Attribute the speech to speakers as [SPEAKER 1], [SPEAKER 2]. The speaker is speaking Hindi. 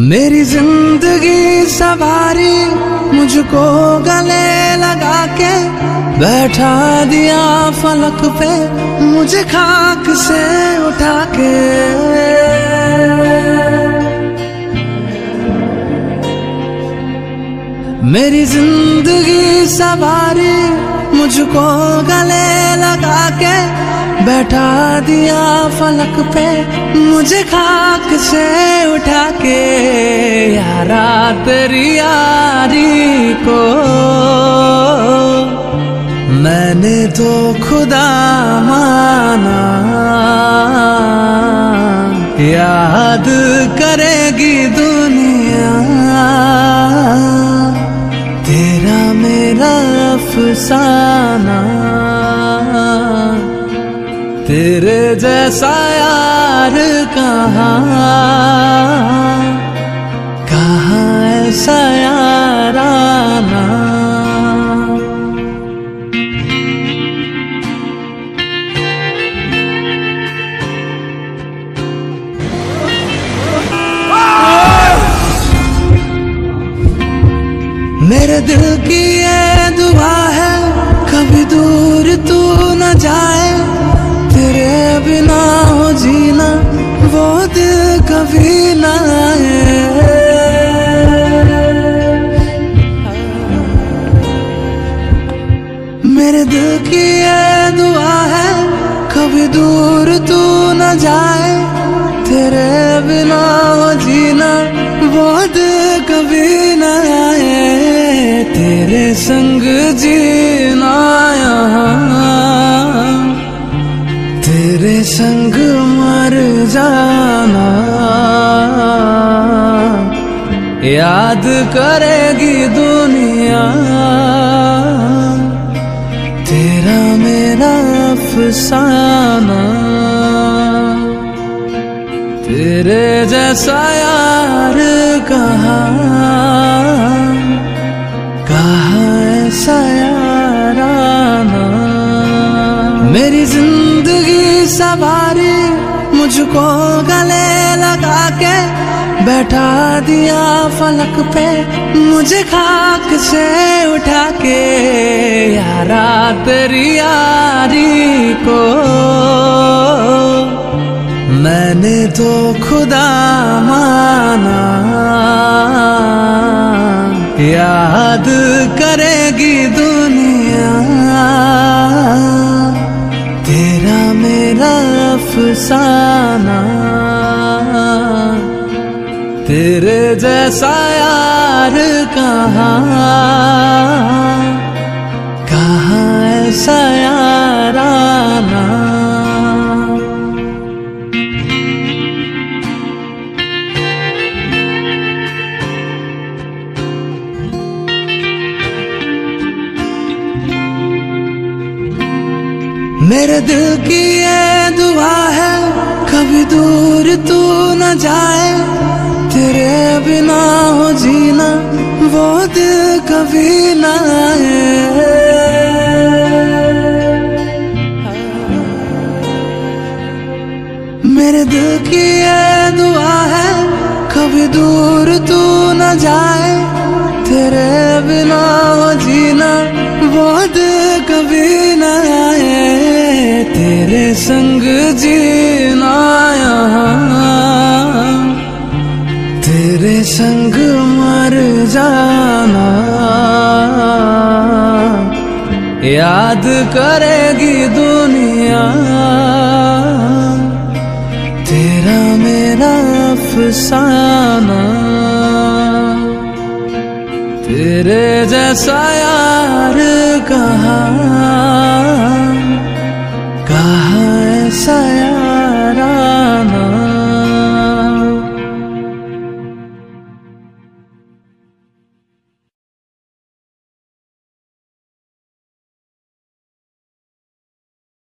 [SPEAKER 1] मेरी जिंदगी सवारी मुझको गले लगा के बैठा दिया फलक पे मुझे खाक से उठा के। मेरी जिंदगी सवारी मुझको गले लगा के बैठा दिया फलक पे मुझे खाक से उठा के। यारा तेरी यारी को मैंने तो खुदा माना, याद करेगी दुनिया तेरा मेरा अफसाना। तेरे जैसा यार कहाँ ऐसा याराना। मेरे दिल की ये दुआ है कभी दूर तू न जाए, तेरे बिना हो जीना वो दिल कभी ना आए। मेरे दिल की ये दुआ है कभी दूर तू न जाए, तेरे बिना हो जीना वो दिल कभी ना आए। तेरे संग जीना यहाँ तेरे संग मर जाना, याद करेगी दुनिया तेरा मेरा अफसाना। तेरे जैसा यार कहाँ ऐसा याराना। मेरी जिंदगी सवारी मुझको गले लगा के बैठा दिया फलक पे मुझे खाक से उठा के। यारा तेरी यारी को मैंने तो खुदा माना, याद करेगी दुनिया तेरा मेरा अफसाना। तेरे जैसा यार कहाँ ऐसा याराना। मेरे दिल की ये दुआ है कभी दूर तू न जाए, तेरे बिना हो जीना वो दिल कभी ना आए। मेरे दिल की ये दुआ है कभी दूर तू न जाए, तेरे बिना हो जीना वो दिल कभी ना आए। तेरे संग जीना यहाँ तेरे संग मर जाना, याद करेगी दुनिया तेरा मेरा अफसाना। तेरे जैसा यार कहाँ